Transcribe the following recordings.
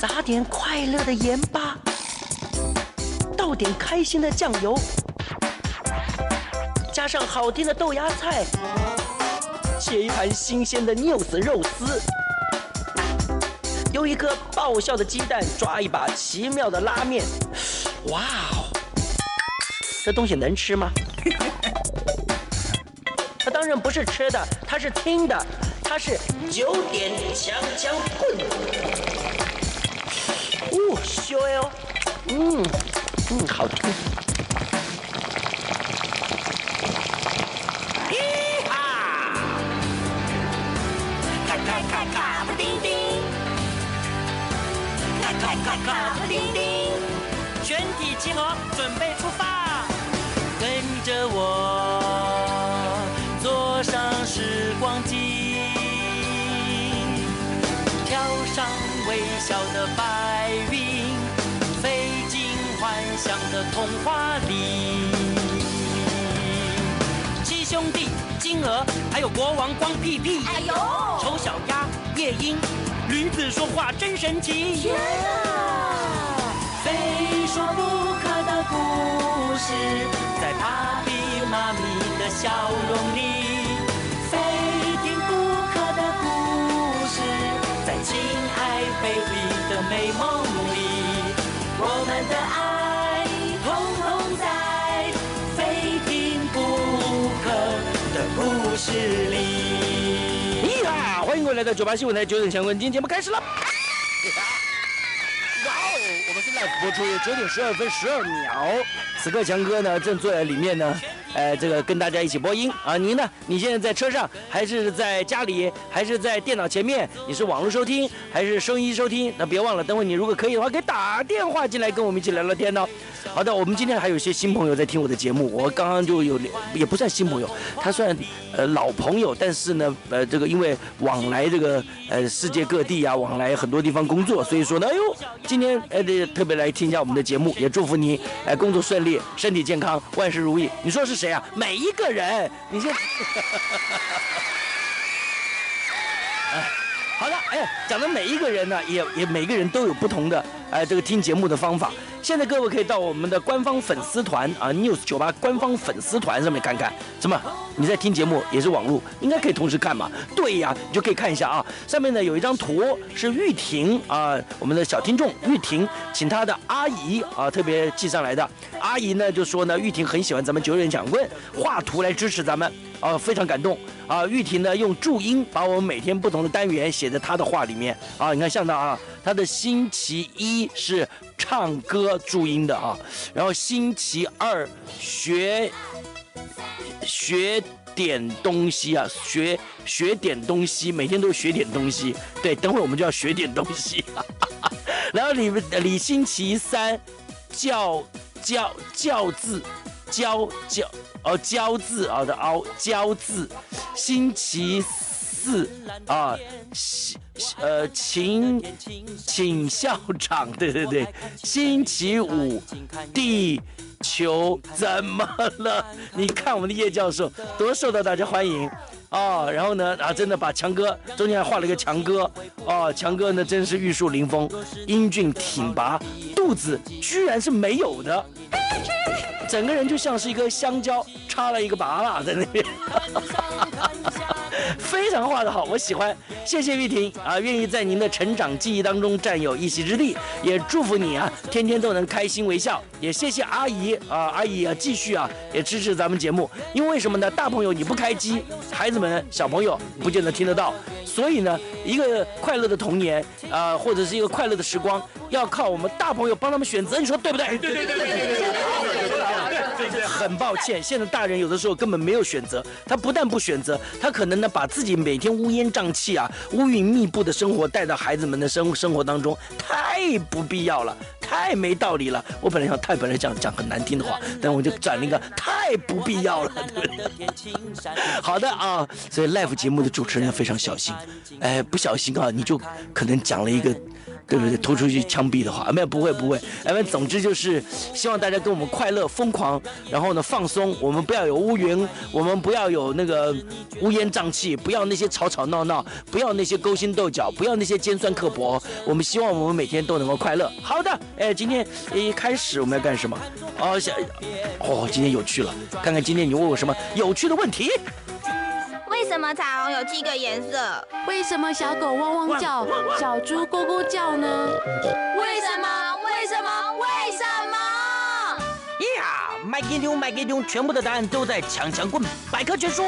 撒点快乐的盐巴，倒点开心的酱油，加上好听的豆芽菜，切一盘新鲜的news肉丝，有一颗爆笑的鸡蛋，抓一把奇妙的拉面。哇哦，这东西能吃吗？它当然不是吃的，它是听的，它是9点强强棍。哦，香哦，好听。咦哈！咔咔不叮叮，咔不叮叮，全体集合，准备出发，跟着我坐上时光机，跳上微笑的白云，飞进幻想的童话里。七兄弟、金鹅，还有国王光屁屁， 哎呦， 丑小鸭、夜莺，驴子说话真神奇。 天啊！ 非说不可的故事，在芭比妈咪的笑容里；非听不可的故事，在亲爱贝比的美梦里。我们的爱统统在非听不可的故事里。咦哈！欢迎各位来到98新闻台9点相关，今天节目开始了。我们是 live 播出，有9点12分12秒。此刻强哥呢正坐在里面呢，这个跟大家一起播音啊。您呢？你现在在车上，还是在家里，还是在电脑前面？你是网络收听，还是收音机收听？那别忘了，等会你如果可以的话，可以打电话进来跟我们一起聊聊天哦。好的，我们今天还有一些新朋友在听我的节目，我刚刚就有，也不算新朋友，他算老朋友，但是呢，这个因为往来这个世界各地啊，往来很多地方工作，所以说呢，哎呦，今天特别来听一下我们的节目，也祝福你工作顺利，身体健康，万事如意。你说是谁啊？每一个人，你先。好了，讲的每一个人呢，也每个人都有不同的这个听节目的方法。现在各位可以到我们的官方粉丝团啊 ，News 98官方粉丝团上面看看。怎么？你在听节目也是网络，应该可以同时看嘛？对呀，你就可以看一下啊。上面呢有一张图是玉婷啊，我们的小听众玉婷，请她的阿姨啊特别寄上来的。阿姨呢就说呢，玉婷很喜欢咱们9点讲问，画图来支持咱们啊，非常感动啊。玉婷呢用注音把我们每天不同的单元写在她的画里面啊，你看像她啊，她的星期一是唱歌注音的啊，然后星期二学点东西啊，学点东西，每天都学点东西。对，等会我们就要学点东西。然后李星期三教字，教字啊的教字，星期四啊，请校长，对，星期五地球怎么了？你看我们的叶教授多受到大家欢迎哦。然后呢真的把强哥中间还画了一个强哥哦，强哥呢真是玉树临风，英俊挺拔，肚子居然是没有的，整个人就像是一个香蕉插了一个拔蜡在那边。非常画得好，我喜欢，谢谢玉婷啊，愿意在您的成长记忆当中占有一席之地，也祝福你啊，天天都能开心微笑。也谢谢阿姨啊，阿姨啊，继续啊，也支持咱们节目。因为什么呢？大朋友你不开机，孩子们、小朋友不见得听得到，所以呢，一个快乐的童年啊，或者是一个快乐的时光，要靠我们大朋友帮他们选择，你说对不对？对。很抱歉，现在大人有的时候根本没有选择，他不但不选择，他可能呢把自己每天乌烟瘴气啊、乌云密布的生活带到孩子们的生活当中，太不必要了，太没道理了。我本来讲很难听的话，但我就转了一个太不必要了，对不对？好的啊，所以 live 节目的主持人要非常小心，不小心啊，你就可能讲了一个对不对？拖出去枪毙的话，没有，不会。总之就是希望大家跟我们快乐疯狂，然后呢放松，我们不要有乌云，我们不要有那个乌烟瘴气，不要那些吵吵闹闹，不要那些勾心斗角，不要那些尖酸刻薄。我们希望我们每天都能够快乐。好的，今天一开始我们要干什么？今天有趣了，看看今天你问我什么有趣的问题。 为什么彩虹有7个颜色？ 为什么小狗汪汪叫，小猪咕咕叫呢？ 为什么？ 麦给丢，全部的答案都在强棍百科全书。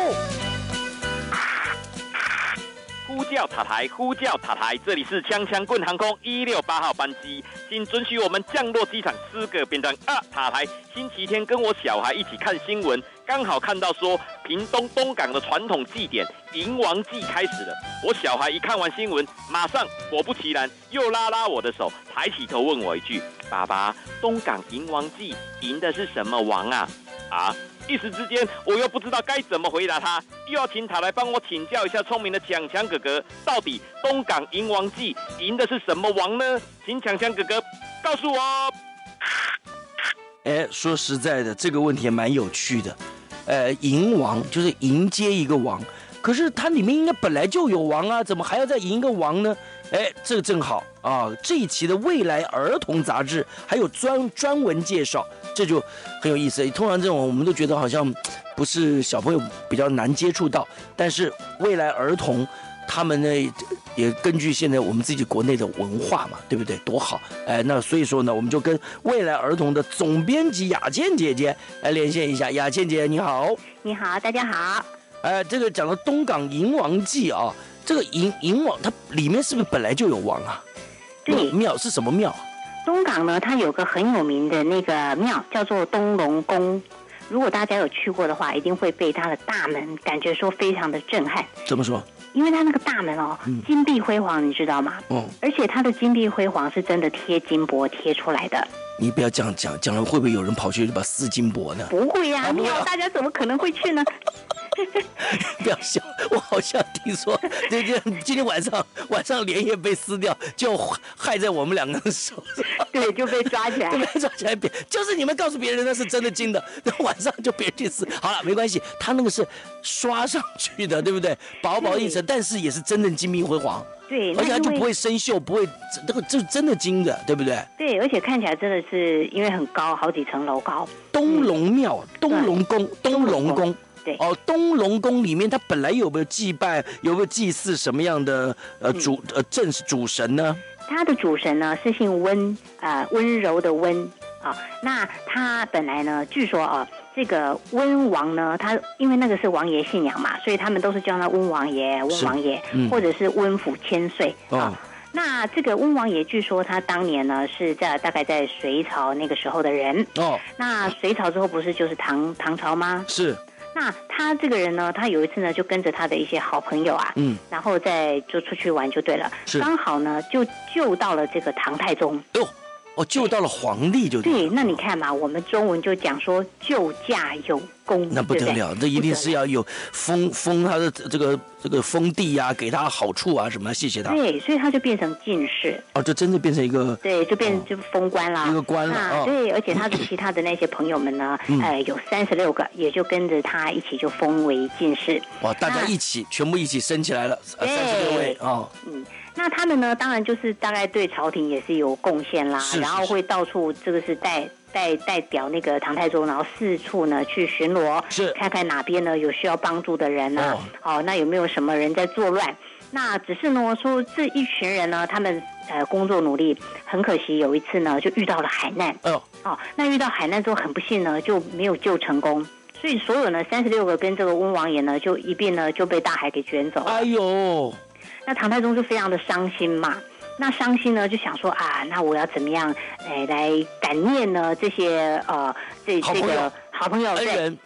呼叫塔台，这里是强棍航空168号班机，请准许我们降落机场4个便当。塔台，星期天跟我小孩一起看新闻，刚好看到说屏东东港的传统祭典迎王祭开始了。我小孩一看完新闻，马上果不其然又拉我的手，抬起头问我一句：“爸爸，东港迎王祭迎的是什么王啊？”一时之间，我又不知道该怎么回答他，又要请他来帮我请教一下聪明的强哥哥，到底东港迎王祭迎的是什么王呢？请强哥哥告诉我。 说实在的，这个问题也蛮有趣的。迎王就是迎接一个王，可是它里面应该本来就有王啊，怎么还要再迎一个王呢？这个正好啊，这一期的未来儿童杂志还有专文介绍，这就很有意思。通常这种我们都觉得好像不是小朋友比较难接触到，但是未来儿童他们呢也根据现在我们自己国内的文化嘛，对不对？多好！那所以说呢，我们就跟未来儿童的总编辑雅倩姐姐来连线一下。雅倩姐你好。 你好，大家好。 这个讲到东港迎王祭啊，这个迎王它里面是不是本来就有王啊？ 对， 庙是什么庙？ 东港呢，它有个很有名的那个庙叫做东龙宫。如果大家有去过的话，一定会被它的大门感觉说非常的震撼。 怎么说？ 因为它那个大门金碧辉煌，你知道吗？而且它的金碧辉煌是真的贴金箔贴出来的。 你不要这样讲，将来会不会有人跑去把撕金箔呢？ 不会呀，大家怎么可能会去呢？ 不要笑，我好像听说，今天晚上连夜被撕掉，就害在我们2个人手上。 对，就被抓起来， 就是你们告诉别人那是真的金的，那晚上就别人去撕。好了，没关系，他那个是刷上去的，对不对？薄薄一层，但是也是真正金碧辉煌。 对， 而且它就不会生锈，不会，这个就是真的金的，对不对？ 对，而且看起来真的是因为很高，好几层楼高。 东龙庙、东龙宫、东龙宫。 对东龙宫里面它本来有没有祭拜，有没有祭祀什么样的主神呢？ 它的主神呢是姓温，温柔的温啊。那他本来呢，据说这个温王呢，他因为那个是王爷信仰嘛，所以他们都是叫他温王爷、或者是温府千岁啊。那这个温王爷，据说他当年呢是大概在隋朝那个时候的人。那隋朝之后不是就是唐朝吗？ 是。 那他这个人呢，他有一次呢就跟着他的一些好朋友然后就出去玩就对了，刚好呢就救到了这个唐太宗。 救到了皇帝就对。那你看嘛，我们中文就讲说救驾有功， 那不得了，这一定是要有封他的这个封地啊，给他好处啊什么，谢谢他。 对，所以他就变成进士。 就真的变成一个。 对，就封官啦， 一个官了。 对，而且他的其他的那些朋友们呢，有36个，也就跟着他一起就封为进士。 哇，大家全部一起升起来了，36位啊。 那他们呢，当然就是大概对朝廷也是有贡献啦，然后会到处这个是代表那个唐太宗，然后四处呢去巡逻，看看哪边呢有需要帮助的人啊，那有没有什么人在作乱？那只是呢说这一群人呢，他们工作努力，很可惜有一次呢就遇到了海难。那遇到海难之后很不幸呢就没有救成功，所以所有呢36个跟这个温王爷呢就一并呢就被大海给卷走了。 哎呦！ 那唐太宗就非常的伤心嘛，那伤心呢就想说那我要怎么样来感念呢这些这个好朋友，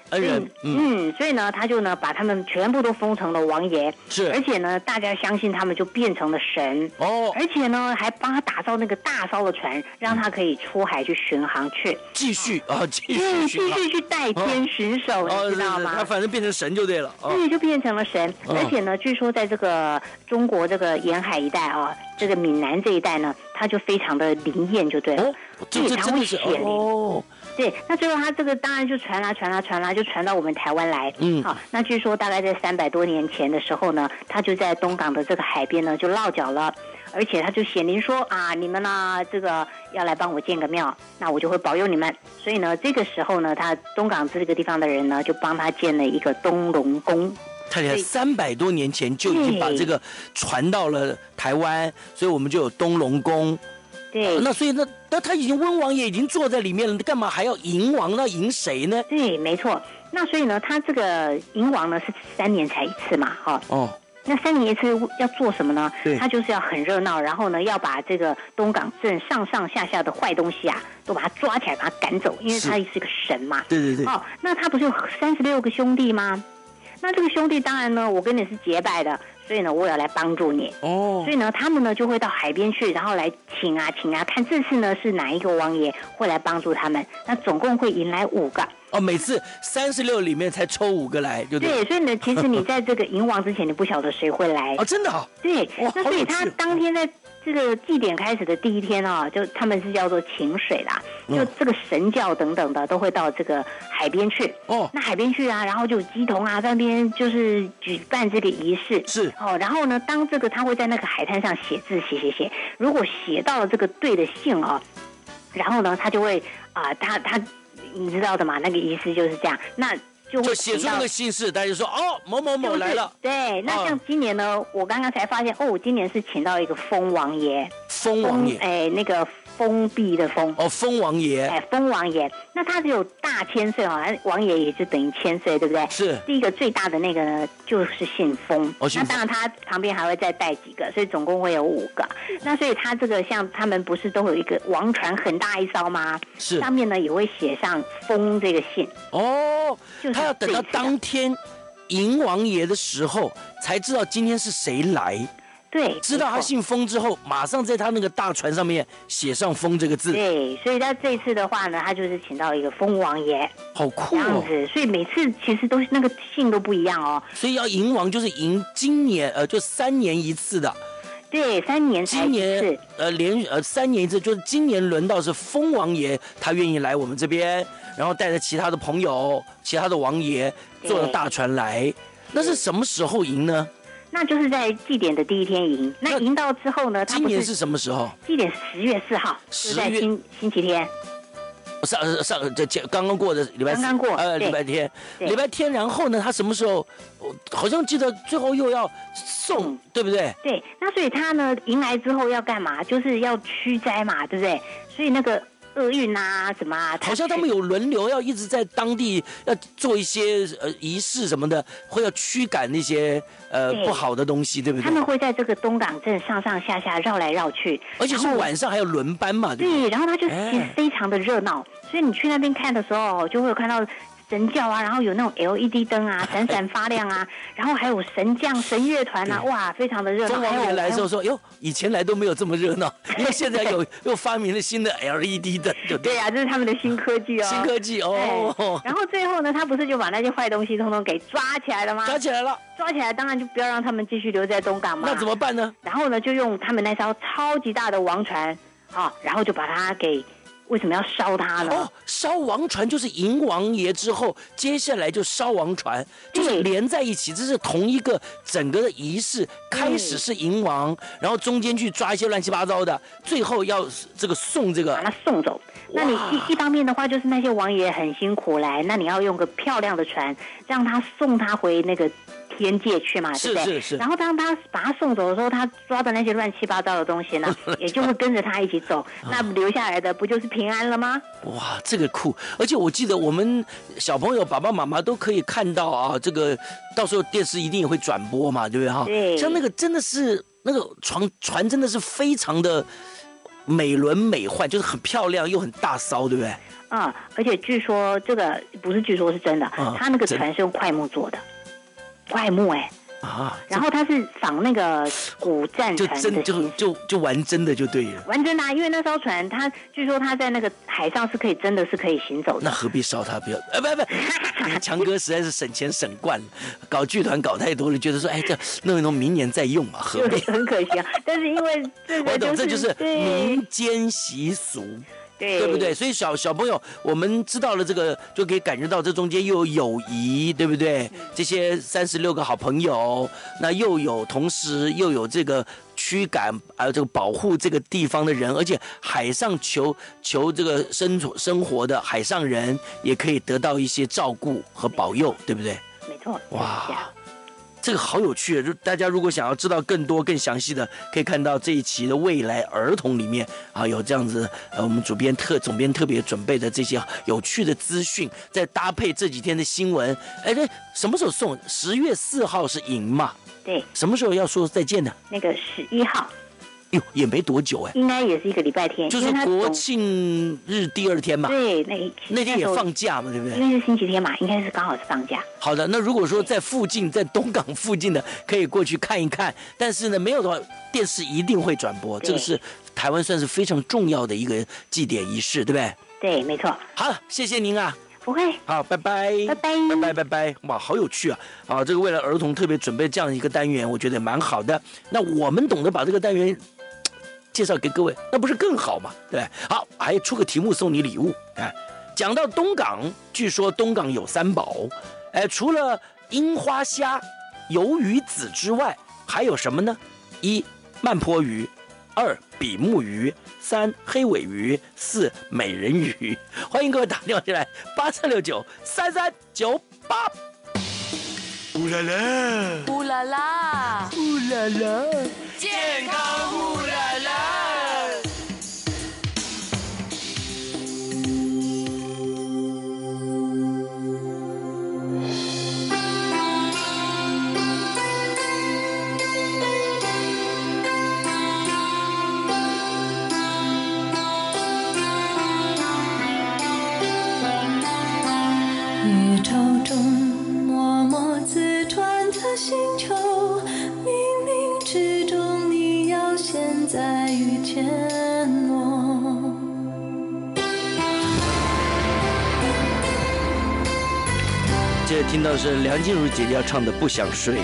恩人， 所以呢，他就呢把他们全部都封成了王爷， 是， 而且呢，大家相信他们就变成了神哦，而且呢，还帮他打造那个大艘的船，让他可以出海去巡航去， 继续去代天巡守，你知道吗？ 他反正变成神就对了， 对，就变成了神，而且呢，据说在这个中国这个沿海一带啊，这个闽南这一带呢，他就非常的灵验，就对了， 这常会显灵哦。 对，那最后他这个当然就传啦，就传到我们台湾来。好，那据说大概在300多年前的时候呢，他就在东港的这个海边呢就落脚了，而且他就显灵说啊，你们呢这个要来帮我建个庙，那我就会保佑你们。所以呢，这个时候呢，他东港这个地方的人呢就帮他建了一个东龙宫。 太厉害，300多年前就已经把这个传到了台湾，所以我们就有东龙宫。 对， 那所以那他已经温王爷已经坐在里面了，干嘛还要迎王？那迎谁呢？ 对，没错。那所以呢，他这个迎王呢是3年才一次嘛，哈。哦。那3年一次要做什么呢？他就是要很热闹，然后呢要把这个东港镇上上下下的坏东西啊，都把他抓起来，把他赶走，因为他是个神嘛。 对。 哦，那他不是有36个兄弟吗？那这个兄弟当然呢，我跟你是结拜的。所以呢，我要来帮助你哦。所以呢，他们呢就会到海边去，然后来请啊，看这次呢是哪一个王爷会来帮助他们。那总共会迎来5个哦，每次36里面才抽5个来，就对。所以呢，其实你在这个迎王之前，你不晓得谁会来哦，真的好。 对，那所以他当天在这个祭典开始的第一天啊，就他们是叫做请水啦，就这个神教等等的都会到这个海边去哦。那海边去啊，然后就有乩童啊在那边就是举办这个仪式是哦。然后呢，当这个他会在那个海滩上写字写，如果写到了这个对的姓啊，然后呢他就会他你知道的嘛，那个仪式就是这样，那就写出那个姓氏，大家就说哦某某某来了。 对，那像今年呢，我刚刚才发现今年是请到一个封王爷，那个封闭的封哦，封王爷， 封王爷，那他只有大1000岁哦，王爷也就等于1000岁，对不对？ 是。 第一个最大的那个呢，就是姓封，那当然他旁边还会再带几个，所以总共会有5个。那所以他这个像他们不是都有一个王船很大一艘吗？ 是。 上面呢也会写上封这个姓哦，他要等到当天迎王爷的时候才知道今天是谁来。 对， 知道他姓封之后，马上在他那个大船上面写上封这个字。 对，所以他这次的话呢，他就是请到一个封王爷， 好酷哦。 这样子，所以每次其实都是那个姓都不一样哦。 所以要迎王就是迎今年就3年一次的。 对，3年才一次。 3年一次，就是今年轮到是封王爷，他愿意来我们这边，然后带着其他的朋友、其他的王爷坐着大船来。那是什么时候迎呢？ 那就是在祭典的第一天迎。那迎到之后呢？ 今年是什么时候？ 祭典10月4号，就在星期天。 刚刚过的礼拜四， 刚刚过礼拜天，然后呢，他什么时候？好像记得最后又要送，对不对？ 对，那所以他呢迎来之后要干嘛？就是要驱灾嘛，对不对？所以那个厄运啊什么啊， 好像他们有轮流要一直在当地要做一些仪式什么的，会要驱赶那些不好的东西，对不对？ 他们会在这个东港镇上上下下绕来绕去， 而且是晚上还有轮班嘛，对不对？ 对，然后他就其实非常的热闹，所以你去那边看的时候，就会有看到神教啊，然后有那种 LED 灯啊，闪闪发亮啊，然后还有神将、神乐团啊，哇，非常的热闹。 中王爷来的时候说：“哟，以前来都没有这么热闹，因为现在又发明了新的 LED 灯。” 对呀，这是他们的新科技哦。 新科技哦。 然后最后呢，他不是就把那些坏东西通通给抓起来了吗？ 抓起来了。 抓起来，当然就不要让他们继续留在东港嘛。 那怎么办呢？ 然后呢，就用他们那艘超级大的王船，然后就把它给。为什么要烧它呢？ 哦，烧王船就是迎王爷之后，接下来就烧王船，就是连在一起，这是同一个整个的仪式。开始是迎王，然后中间去抓一些乱七八糟的，最后要这个送这个把它送走。那你一方面的话，就是那些王爷很辛苦来，那你要用个漂亮的船，让他送他回那个天界去嘛，对不对？ 是。 然后当他把他送走的时候，他抓的那些乱七八糟的东西呢，也就会跟着他一起走。那留下来的不就是平安了吗？ 哇，这个酷！而且我记得我们小朋友爸爸妈妈都可以看到啊，这个到时候电视一定也会转播嘛，对不对哈？ 对。 像那个真的是那个船真的是非常的。 美轮美奂，就是很漂亮又很大骚，对不对？ 而且据说这个不是据说是真的，它那个船是用快木做的，快木然后它是仿那个古战船的就玩真的就对了， 玩真的因为那艘船它据说它在那个海上是可以真的是可以行走的。 那何必烧它？不要不，强哥实在是省钱省惯了，搞剧团搞太多了，觉得说这弄一弄明年再用嘛，何必？ 很可惜但是因为这个我懂，这就是民间习俗。对不对？所以小朋友，我们知道了这个，就可以感觉到这中间又有友谊，对不对？这些36个好朋友，那同时又有这个驱赶，还有这个保护这个地方的人，而且海上求这个生活的海上人也可以得到一些照顾和保佑，对不对？ 没错。 哇。这个好有趣，就大家如果想要知道更多更详细的，可以看到这一期的未来儿童里面有这样子我们总编特别准备的这些有趣的资讯，再搭配这几天的新闻。对，什么时候送？10月4号是赢嘛？ 对。 什么时候要说再见呢？ 那个11号。 也没多久应该也是一个礼拜天， 就是国庆日第2天嘛。 对， 那天也放假嘛，对不对？ 因为是星期天嘛，应该是刚好是放假。 好的，那如果说在东港附近的，可以过去看一看。但是呢，没有的话，电视一定会转播。这个是台湾算是非常重要的一个祭典仪式，对不对？ 对，没错。 好，谢谢您啊。 不会。 好，拜拜。拜拜。哇，好有趣啊！这个为了儿童特别准备这样一个单元，我觉得蛮好的。那我们懂得把这个单元介绍给各位，那不是更好吗？对，好，还出个题目送你礼物。讲到东港，据说东港有3宝，除了樱花虾、鱿鱼子之外，还有什么呢？1. 慢坡鱼，2. 比目鱼，3. 黑尾鱼，4. 美人鱼。欢迎各位打电话进来，8369-3398。乌啦啦， 乌啦啦， 乌啦啦， 健康乌啦啦。 宇宙中默默自转的星球，冥冥之中你要现在遇见我。 接着听到的是梁静茹姐姐要唱的《不想睡》。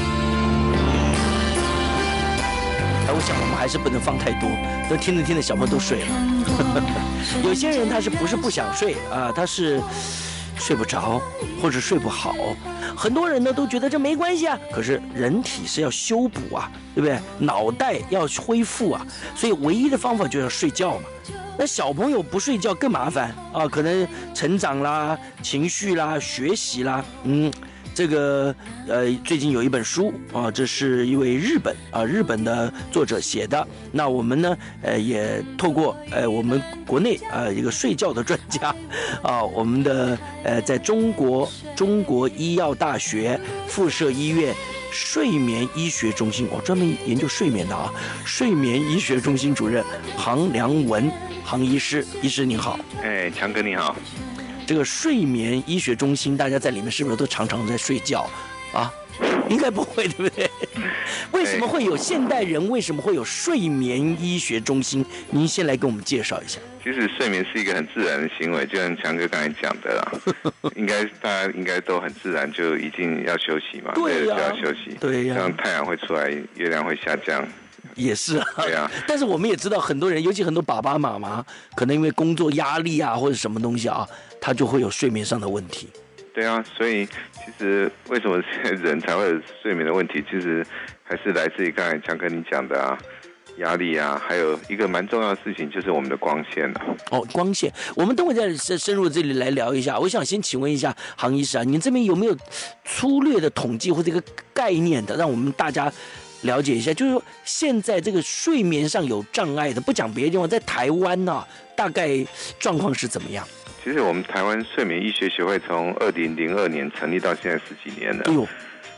我想我们还是不能放太多，都听着听着小朋友都睡了。有些人他不是不想睡他是睡不着或者睡不好。很多人呢都觉得这没关系可是人体是要修补对不对？脑袋要恢复所以唯一的方法就是要睡觉嘛。那小朋友不睡觉更麻烦可能成长啦、情绪啦、学习啦，这个最近有一本书这是一位日本的作者写的。那我们呢也透过我们国内一个睡觉的专家我们的在中国医药大学附设医院睡眠医学中心，我专门研究睡眠的睡眠医学中心主任杭良文医师您好。 强哥你好。 这个睡眠医学中心，大家在里面是不是都常常在睡觉应该不会，对不对？为什么会有现代人？为什么会有睡眠医学中心？您先来跟我们介绍一下。 其实睡眠是一个很自然的行为，就像强哥刚才讲的啦，大家应该都很自然就已经要休息嘛， 对呀， 就要休息， 对呀， 像太阳会出来，月亮会下降。 也是对啊。 但是我们也知道很多人，尤其很多爸爸妈妈，可能因为工作压力或者什么东西他就会有睡眠上的问题。 对啊，所以其实为什么人才会有睡眠的问题，其实还是来自于刚才强哥你讲的压力还有一个蛮重要的事情就是我们的光线光线，我们等会再深入这里来聊一下。我想先请问一下杭医师您这边有没有粗略的统计或者一个概念的，让我们大家了解一下，就是说现在这个睡眠上有障碍的，不讲别的地方，在台湾大概状况是怎么样？ 其实我们台湾睡眠医学学会从2002年成立到现在10几年了。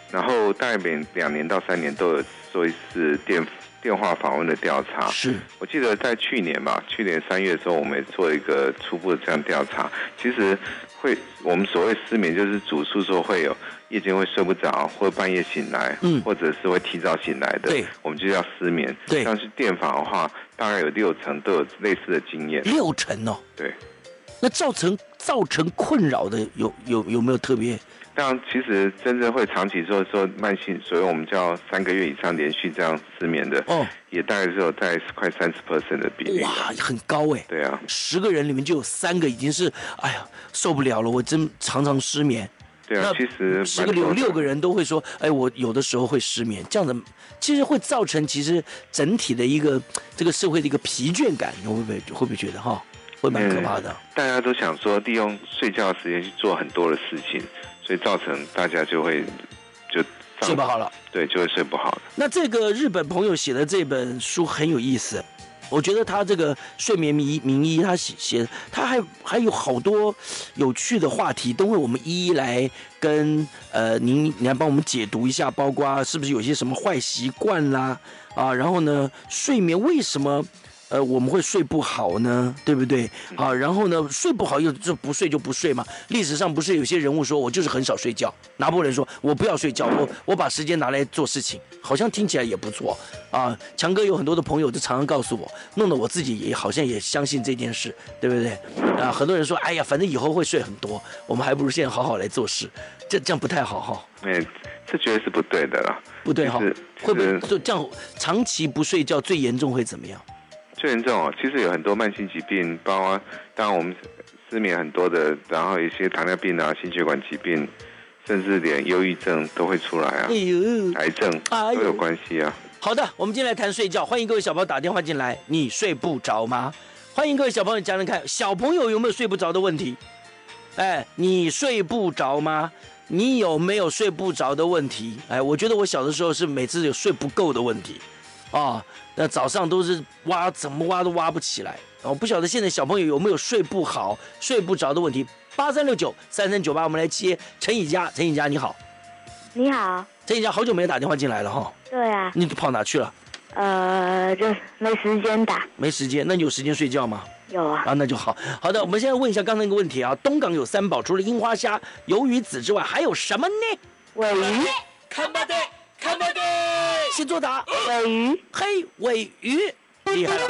然后大概每2年到3年都有做一次电话访问的调查。 是我记得在去年3月的时候，我们也做一个初步的这样调查。其实我们所谓失眠，就是主诉说会有夜间会睡不着，或半夜醒来，或者是会提早醒来的， 对，我们就叫失眠。 对， 像是电访的话，大概有60%都有类似的经验。 60%哦。 对。 那造成困扰的有没有特别？ 当然，其实真正会长期说慢性，所以我们叫3个月以上连续这样失眠的，也大概是有在快30% 的比例。 哇，很高哎。 对啊 ，10个人里面就有3个已经是，哎呀，受不了了，我真常常失眠。 对啊，其实 10个里有6个人都会说，哎，我有的时候会失眠，这样子其实会造成整体的一个这个社会的一个疲倦感，你会不会觉得哈？会蛮可怕的。 大家都想说利用睡觉的时间去做很多的事情，所以造成大家就睡不好了。 对，就会睡不好了。 那这个日本朋友写的这本书很有意思，我觉得他这个睡眠名医他写他还有好多有趣的话题，都会我们一一来跟您来帮我们解读一下，包括是不是有些什么坏习惯啦啊，然后呢睡眠为什么我们会睡不好呢，对不对？好，然后呢，睡不好就不睡就不睡嘛。历史上不是有些人物说我就是很少睡觉，拿破仑说我不要睡觉，我把时间拿来做事情，好像听起来也不错啊。强哥有很多的朋友就常常告诉我，弄得我自己也好像也相信这件事，对不对？啊，很多人说，哎呀，反正以后会睡很多，我们还不如现在好好来做事，这样不太好哈。 这绝对是不对的啦。 不对哈，会不会就这样长期不睡觉，最严重会怎么样？ 最严重其实有很多慢性疾病，包括当然我们失眠很多的，然后一些糖尿病啊、心血管疾病，甚至连忧郁症都会出来啊，癌症都有关系啊。 好的，我们今天来谈睡觉，欢迎各位小朋友打电话进来。你睡不着吗？欢迎各位小朋友讲讲看，小朋友有没有睡不着的问题？哎，你睡不着吗？你有没有睡不着的问题？哎，我觉得我小的时候是每次有睡不够的问题。那早上都是怎么挖都挖不起来。不晓得现在小朋友有没有睡不好、睡不着的问题？8369-3398，我们来接陈以佳。陈以佳，你好。 你好。 陈以佳，好久没有打电话进来了哈。 对啊。 你跑哪去了？ 就没时间打。 没时间？那你有时间睡觉吗？ 有啊。 那就好。好的，我们现在问一下刚才那个问题啊。东港有3宝，除了樱花虾、鱿鱼子之外，还有什么呢？ 尾鱼。 看吧对。先作答。 尾鱼。 嘿，尾鱼，厉害了。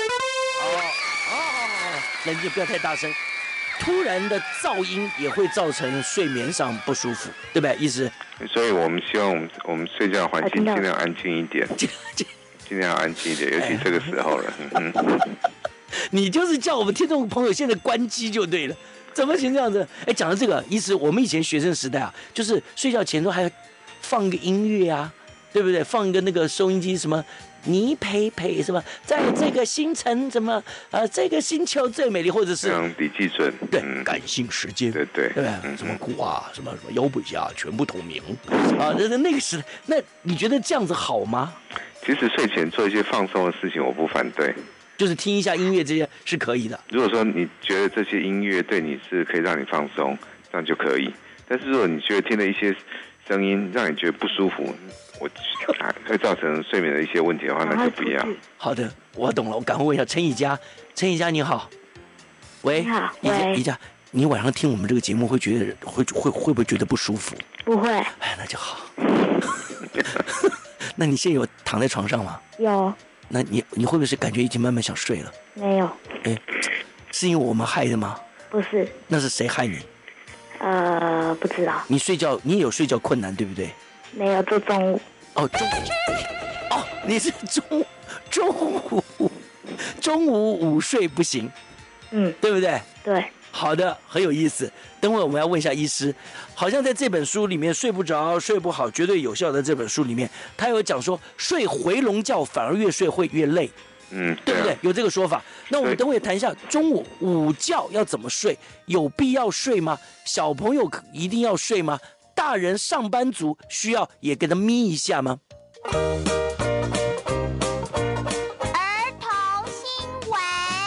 冷静，不要太大声。突然的噪音也会造成睡眠上不舒服，对不对？意思。 所以我们希望我们睡觉的环境尽量安静一点，尽量安静一点，尤其这个时候了。 你就是叫我们听众朋友现在关机就对了，怎么行这样子？哎，讲到这个，意思我们以前学生时代啊，就是睡觉前都还要放个音乐啊。对不对？放一个那个收音机，什么你陪什么，在这个星辰什么这个星球最美丽，或者是李济准对感性时间，对不对？什么苦啊，什么腰背下全部透明啊，那个时代，那你觉得这样子好吗？ 其实睡前做一些放松的事情，我不反对， 就是听一下音乐这些是可以的。 如果说你觉得这些音乐对你是可以让你放松，这样就可以。但是如果你觉得听了一些声音让你觉得不舒服，会造成睡眠的一些问题的话，那就不要。 好的，我懂了。我赶快问一下陈以佳，陈以佳你好，喂， 你好， 以佳，你晚上听我们这个节目会觉得会不会觉得不舒服？ 不会。 哎，那就好。那你现在有躺在床上吗？ 有。 那你会不会是感觉已经慢慢想睡了？ 没有。 哎，是因为我们害的吗？ 不是。 那是谁害你？ 不知道。 你也有睡觉困难对不对？ 没有，做中午。 你是中午午睡不行，对不对？ 对。 好的，很有意思。等会我们要问一下医师，好像在这本书里面睡不着、睡不好绝对有效的这本书里面，他有讲说睡回笼觉反而越睡会越累，对不对？有这个说法。那我们等会谈一下中午午觉要怎么睡，有必要睡吗？小朋友一定要睡吗？大人上班族需要也给他眯一下吗？ 儿童新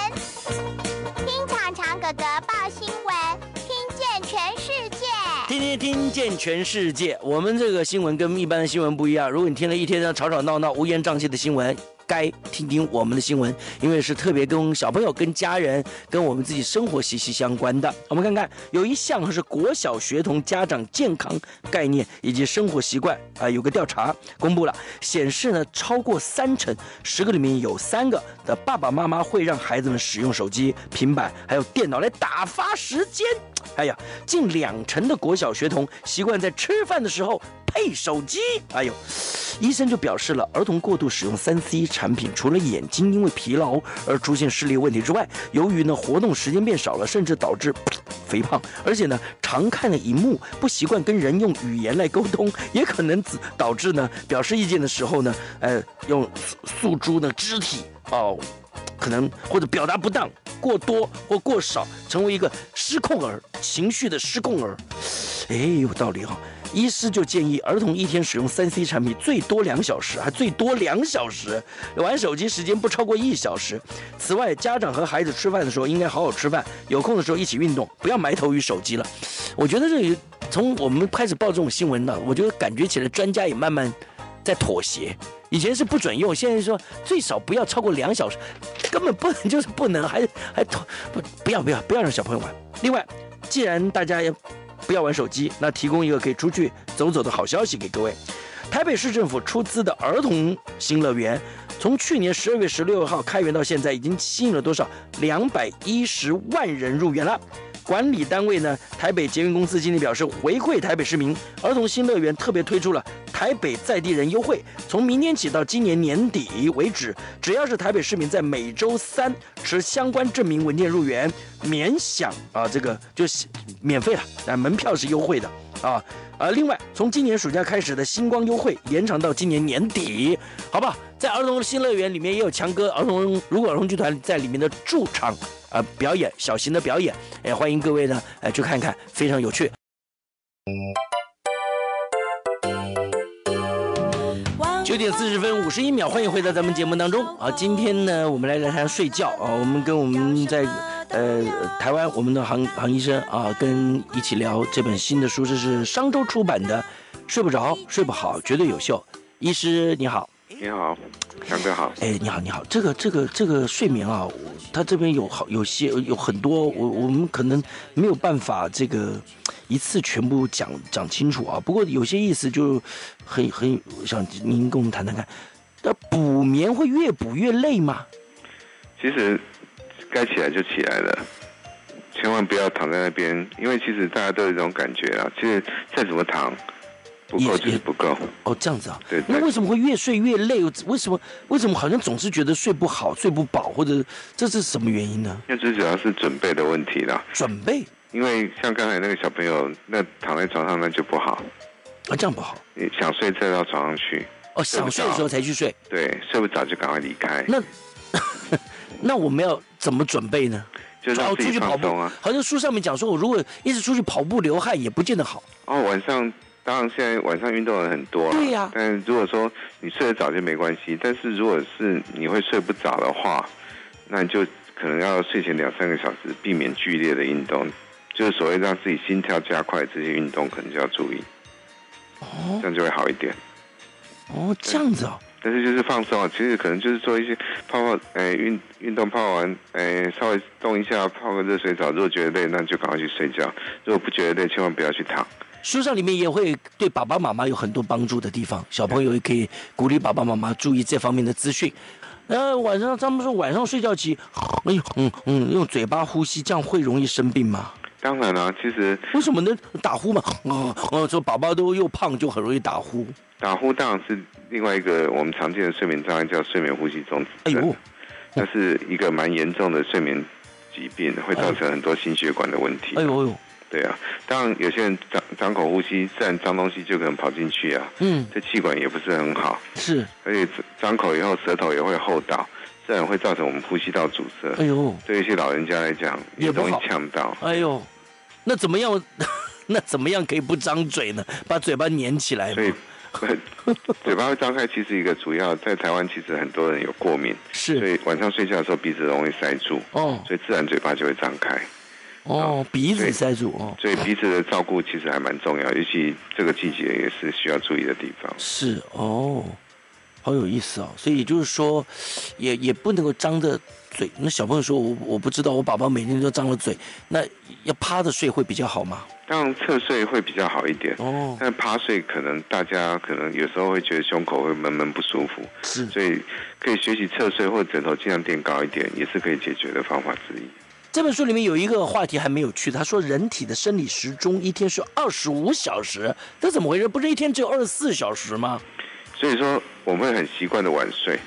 闻，听长长哥哥报新闻，听见全世界。 听见全世界。我们这个新闻跟一般的新闻不一样，如果你听了一天的吵吵闹闹、乌烟瘴气的新闻，该听听我们的新闻，因为是特别跟小朋友、跟家人、跟我们自己生活息息相关的。我们看看，有一项是国小学童家长健康概念以及生活习惯有个调查公布了，显示呢，超过30%，10个里面有3个的爸爸妈妈会让孩子们使用手机、平板还有电脑来打发时间。哎呀，近20%的国小学童习惯在吃饭的时候配手机。哎呦，医生就表示了，儿童过度使用3C 产品，除了眼睛因为疲劳而出现视力问题之外，由于呢活动时间变少了，甚至导致肥胖，而且呢常看的荧幕，不习惯跟人用语言来沟通，也可能导致呢表示意见的时候呢，用诉诸呢肢体可能或者表达不当、过多或过少，成为一个失控儿，情绪的失控儿。有道理医师就建议儿童一天使用3C 产品最多2小时，还最多2小时，玩手机时间不超过1小时。此外，家长和孩子吃饭的时候应该好好吃饭，有空的时候一起运动，不要埋头于手机了。我觉得这从我们开始报这种新闻呢，我觉得感觉起来专家也慢慢在妥协。以前是不准用，现在说最少不要超过2小时，根本不能就是不能，不要让小朋友玩。另外，既然大家不要玩手机，那提供一个可以出去走走的好消息给各位。台北市政府出资的儿童新乐园，从去年12月16号开园到现在，已经吸引了多少？210万人入园了。管理单位呢，台北捷运公司今天表示，回馈台北市民，儿童新乐园特别推出了台北在地人优惠，从明天起到今年年底为止，只要是台北市民在每周3持相关证明文件入园，免享这个就是免费了，门票是优惠的另外，从今年暑假开始的星光优惠延长到今年年底，好不好？在儿童新乐园里面也有强哥如果儿童剧团在里面的驻场表演，小型的表演，欢迎各位呢去看看，非常有趣。9点40分51秒，欢迎回到咱们节目当中今天呢，我们来谈睡觉我们跟我们在台湾我们的杭医生跟一起聊这本新的书，这是商周出版的《睡不着睡不好绝对有效》。医师你好。 你好，强哥好。 你好，这个睡眠它这边有很多，我们可能没有办法这个一次全部讲清楚不过有些意思就很想您跟我们谈谈看。补眠会越补越累吗？ 其实该起来就起来了，千万不要躺在那边，因为其实大家都有一种感觉其实再怎么躺不够就是不够这样子对。 那为什么会越睡越累？为什么好像总是觉得睡不好、睡不饱，或者这是什么原因呢？ 那最主要是准备的问题啦。 准备？ 因为像刚才那个小朋友，那躺在床上那就不好这样不好。 你想睡再到床上去想睡的时候才去睡。 对，睡不着就赶快离开。 那我们要怎么准备呢？ 就让自己放松好像书上面讲说，我如果一直出去跑步流汗，也不见得好。 晚上当然现在晚上运动的人很多对呀。 但如果说你睡得早就没关系，但是如果是你会睡不着的话，那你就可能要睡前2-3个小时避免剧烈的运动，就是所谓让自己心跳加快这些运动可能就要注意这样就会好一点这样子但是就是放松其实可能就是做一些运动泡完稍微动一下，泡个热水澡，如果觉得累那就赶快去睡觉，如果不觉得累千万不要去躺。 书上里面也会对爸爸妈妈有很多帮助的地方，小朋友也可以鼓励爸爸妈妈注意这方面的资讯。晚上他们说晚上睡觉起用嘴巴呼吸，这样会容易生病吗？ 当然了其实为什么呢？打呼嘛说宝宝都又胖就很容易打呼。 打呼当然是另外一个我们常见的睡眠障碍，叫睡眠呼吸中止症那是一个蛮严重的睡眠疾病，会造成很多心血管的问题对当然有些人张口呼吸，自然脏东西就可能跑进去这气管也不是很好是， 而且张口以后舌头也会后倒，自然会造成我们呼吸道阻塞对一些老人家来讲也容易呛到那怎么样那怎么样可以不张嘴呢？把嘴巴粘起来吗？ 所以嘴巴会张开，其实一个主要在台湾，其实很多人有过敏，所以晚上睡觉的时候鼻子容易塞住，所以自然嘴巴就会张开。 哦，鼻子塞住哦， 所以鼻子的照顾其实还蛮重要，尤其这个季节也是需要注意的地方。 是哦，好有意思哦。所以就是说，也不能够张着嘴。那小朋友说我不知道，我宝宝每天都张了嘴，那要趴着睡会比较好吗？ 当然侧睡会比较好一点哦，但趴睡可能大家可能有时候会觉得胸口会闷闷不舒服， 是， 所以可以学习侧睡或者枕头尽量垫高一点，也是可以解决的方法之一。 这本书里面有一个话题还没有去，他说人体的生理时钟一天是25小时，这怎么回事？不是一天只有24小时吗？ 所以说我们会很习惯的晚睡，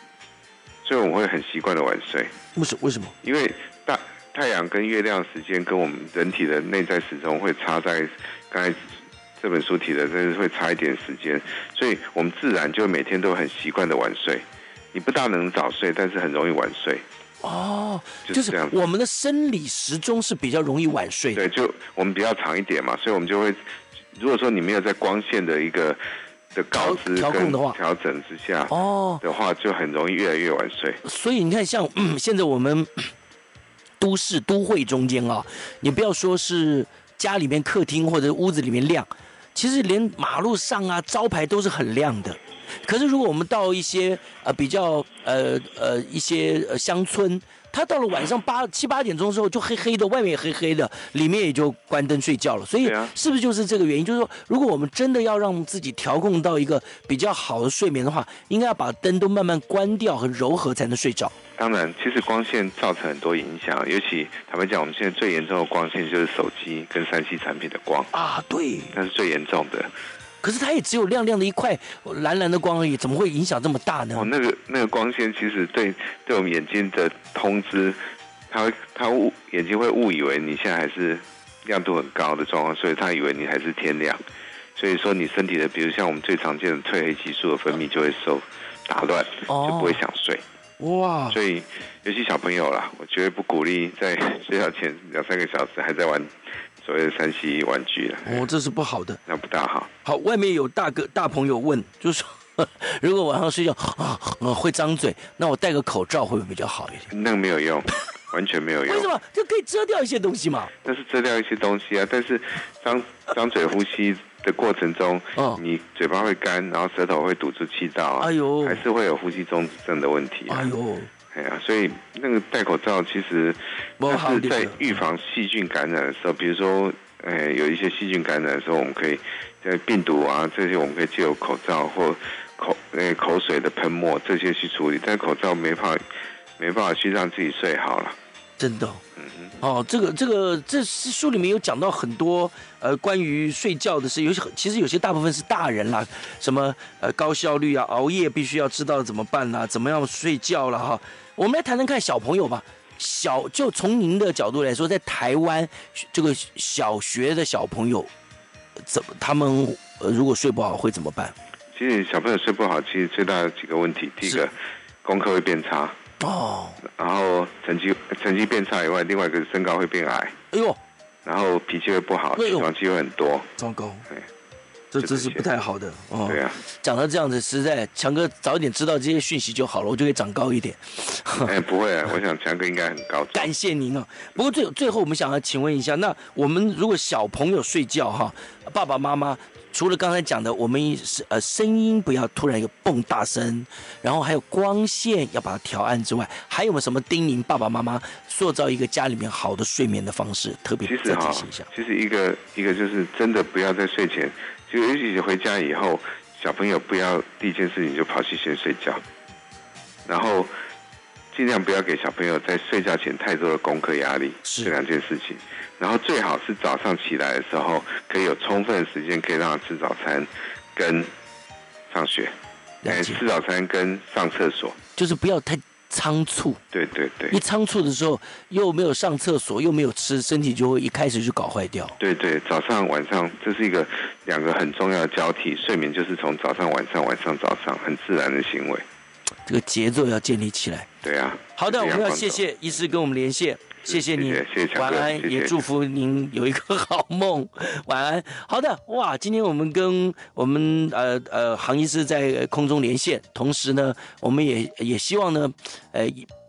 为什么？因为太阳跟月亮时间跟我们人体的内在时钟会差在刚才这本书提的，真是会差一点时间，所以我们自然就每天都很习惯的晚睡。你不大能早睡，但是很容易晚睡。 哦，就是我们的生理时钟是比较容易晚睡的。 对，就我们比较长一点嘛，所以我们就会，如果说你没有在光线的一个的高知跟调整之下的话，就很容易越来越晚睡。 所以你看，像现在我们都会中间啊，你不要说是家里面客厅或者屋子里面亮，其实连马路上啊招牌都是很亮的。可是如果我们到一些比较一些乡村，它到了晚上7、8点钟之后就黑黑的，外面也黑黑的，里面也就关灯睡觉了。所以是不是就是这个原因？就是说，如果我们真的要让自己调控到一个比较好的睡眠的话，应该要把灯都慢慢关掉和柔和才能睡着。 当然，其实光线造成很多影响，尤其坦白讲，我们现在最严重的光线就是手机跟3C 产品的光啊，对， 那是最严重的。 可是它也只有亮亮的一块蓝蓝的光而已，怎么会影响这么大呢？ 哦，那个光线其实对我们眼睛的通知，它眼睛会误以为你现在还是亮度很高的状况，所以它以为你还是天亮，所以说你身体的，比如像我们最常见的褪黑激素的分泌就会受打乱，就不会想睡。哇！所以尤其小朋友啦，我绝对不鼓励在睡觉前2-3个小时还在玩所谓的3C 玩具了。 哦，这是不好的， 那不大好。 好，外面有大朋友问，就是说，如果晚上睡觉会张嘴，那我戴个口罩会不会比较好一点？ 那个没有用，完全没有用。 为什么？就可以遮掉一些东西嘛。 那是遮掉一些东西啊，但是张嘴呼吸的过程中，你嘴巴会干，然后舌头会堵住气道啊， 哎呦， 还是会有呼吸中止症的问题啊。 哎呦， 哎呀，所以那个戴口罩其实那是在预防细菌感染的时候，比如说，有一些细菌感染的时候，我们可以在病毒啊这些，我们可以借由口罩或口水的喷墨这些去处理，但口罩没办法去让自己睡好了。 真的，哦，这书里面有讲到很多关于睡觉的事，其实有些大部分是大人啦，什么高效率啊，熬夜必须要知道怎么办啦，怎么样睡觉啦哈。我们来谈谈看小朋友吧，就从您的角度来说，在台湾这个小学的小朋友，他们如果睡不好会怎么办？ 其实小朋友睡不好，其实最大的几个问题，第一个功课会变差。哦，然后成绩变差以外，另外一个身高会变矮。哎呦，然后脾气会不好，起床气会很多。 糟糕，这是不太好的哦。 对啊， 讲到这样子，实在强哥早一点知道这些讯息就好了，我就可以长高一点。 不会啊，我想强哥应该很高。 感谢您啊！不过最后我们想要请问一下，那我们如果小朋友睡觉哈，爸爸妈妈。除了刚才讲的，我们声音不要突然一个蹦大声，然后还有光线要把它调暗之外，还有没有什么叮咛爸爸妈妈塑造一个家里面好的睡眠的方式？特别再提醒一下。 其实一个就是真的不要在睡前，就尤其是回家以后，小朋友不要第一件事情就跑去先睡觉，然后尽量不要给小朋友在睡觉前太多的功课压力，这2件事情。然后最好是早上起来的时候，可以有充分的时间可以让他吃早餐，跟上学，吃早餐跟上厕所， 就是不要太仓促。 对对对， 一仓促的时候又没有上厕所，又没有吃，身体就会一开始就搞坏掉。 对对，早上晚上这是2个很重要的交替，睡眠就是从早上晚上，晚上早上，很自然的行为。 这个节奏要建立起来。 对啊。 好的，我们要谢谢医师跟我们连线。谢谢您， 谢谢晚安，也祝福您有一个好梦，晚安。好的，哇，今天我们跟我们杭医师在空中连线，同时呢，我们也希望呢，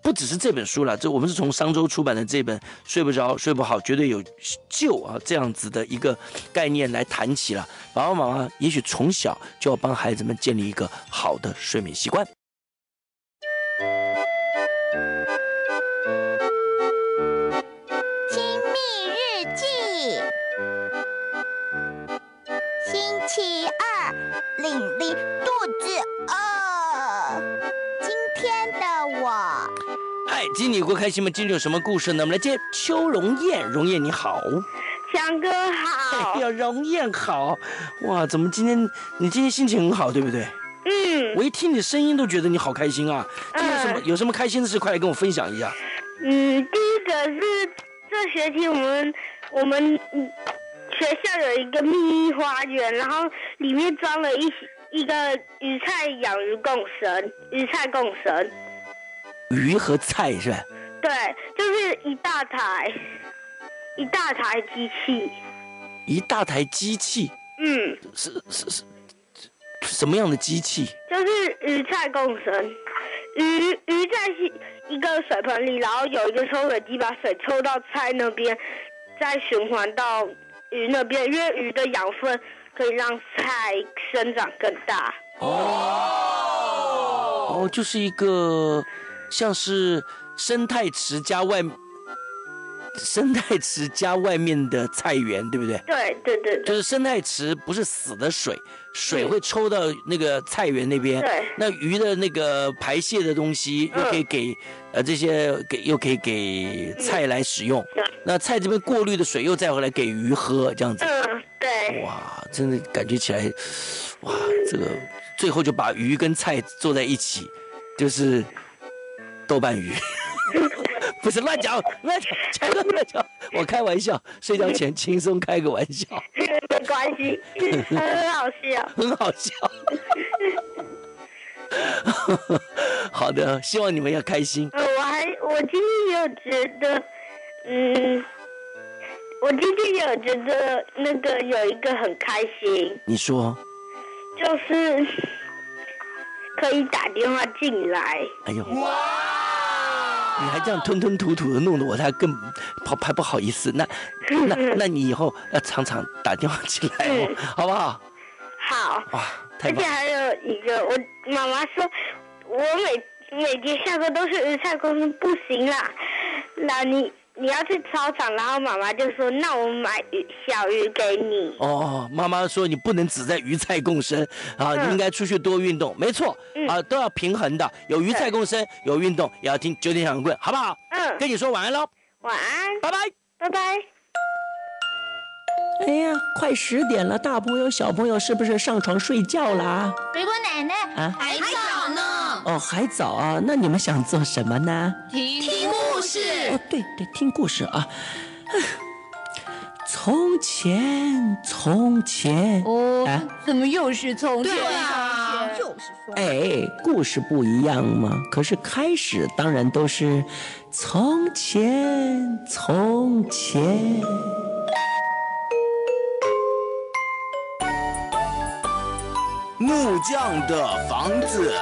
不只是这本书了，这我们是从商周出版的这本《睡不着睡不好绝对有救》啊这样子的一个概念来谈起了。爸爸妈妈也许从小就要帮孩子们建立一个好的睡眠习惯。 亲密日记，星期二，玲玲肚子饿。今天的我， 嗨，今天你过开心吗？今天有什么故事呢？我们来接邱荣燕，荣燕你好。 强哥好。 哎呀，荣燕好。哇，怎么你今天心情很好，对不对？我一听你声音都觉得你好开心啊。今天有什么开心的事，快来跟我分享一下。 第一个是这学期我们学校有一个秘密花园，然后里面装了一个鱼菜养鱼共生，鱼菜共生。 鱼和菜是吧？ 对，就是一大台机器。 一大台机器？是什么样的机器？ 就是鱼菜共生，鱼在一个水盆里，然后有一个抽水机把水抽到菜那边，再循环到鱼那边，因为鱼的养分可以让菜生长更大。 哦，就是一个像是生态池加外面的菜园，对不对？ 对， 就是生态池不是死的水会抽到那个菜园那边。 对， 那鱼的那个排泄的东西又可以给又可以给菜来使用。那菜这边过滤的水又再回来给鱼喝，这样子。 对。 哇，真的感觉起来，哇，这个最后就把鱼跟菜做在一起，就是豆瓣鱼。不是乱讲，强哥乱讲，我开玩笑，睡觉前轻松开个玩笑， 没关系，很好笑， 很好笑。好的，希望你们要开心。 我今天有觉得，那个有一个很开心。 你说？ 就是可以打电话进来。 哎呦！你还这样吞吞吐吐的，弄得我还更还不好意思。那你以后要常常打电话进来哦，好不好？ 好。 哇，太棒了！ 而且还有一个，我妈妈说，我每天下课都是鱼菜共生，不行啦。那你要去操场，然后妈妈就说，那我买小鱼给你。 哦，妈妈说你不能只在鱼菜共生啊，你应该出去多运动，没错啊，都要平衡的，有鱼菜共生，有运动，也要听9点小棍，好不好？跟你说晚安喽。 晚安， 拜拜， 拜拜。 哎呀，快10点了，大朋友小朋友是不是上床睡觉啦？ 水果奶奶还早呢。 哦，还早啊，那你们想做什么呢？ 听故事。 哦，对，听故事啊。从前，从前。 怎么又是从前？ 对啊，就是说。 哎，故事不一样嘛。可是开始当然都是从前，从前。 木匠的房子。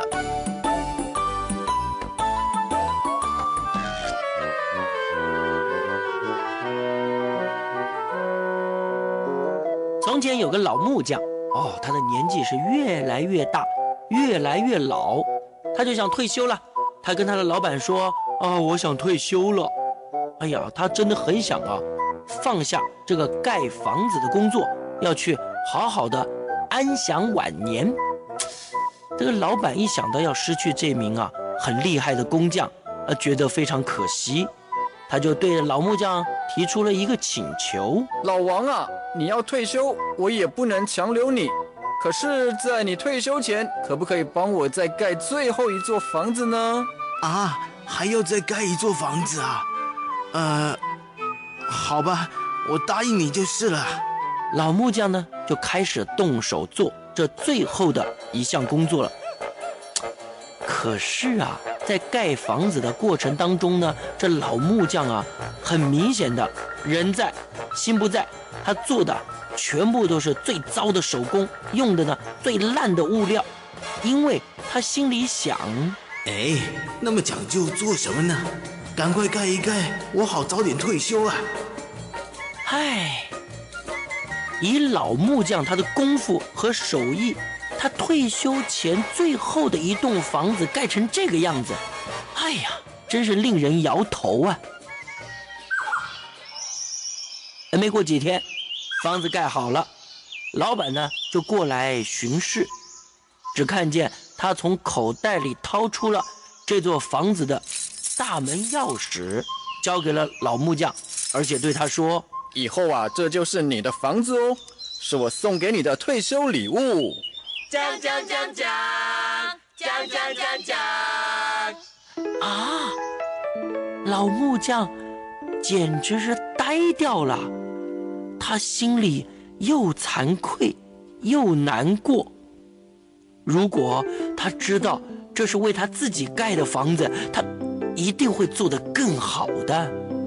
从前有个老木匠，他的年纪是越来越大，越来越老，他就想退休了。他跟他的老板说：“我想退休了。”哎呀，他真的很想放下这个盖房子的工作，要去好好的安享晚年。这个老板一想到要失去这名很厉害的工匠，觉得非常可惜，他就对老木匠提出了一个请求： 老王啊，你要退休，我也不能强留你。可是，在你退休前，可不可以帮我再盖最后一座房子呢？ 还要再盖一座房子啊？好吧，我答应你就是了。 老木匠呢，就开始动手做这最后的一项工作了。可是在盖房子的过程当中呢，这老木匠很明显的人在心不在，他做的全部都是最糟的手工，用的呢最烂的物料，因为他心里想， 那么讲究做什么呢？赶快盖一盖，我好早点退休啊！ 唉，以老木匠他的功夫和手艺，他退休前最后的一栋房子盖成这个样子，哎呀，真是令人摇头啊！没过几天，房子盖好了，老板呢就过来巡视，只看见他从口袋里掏出了这座房子的大门钥匙，交给了老木匠，而且对他说：“ 以后啊，这就是你的房子哦，是我送给你的退休礼物。” 奖奖奖奖奖奖奖奖！ 啊！老木匠简直是呆掉了，他心里又惭愧又难过。如果他知道这是为他自己盖的房子，他一定会做得更好的。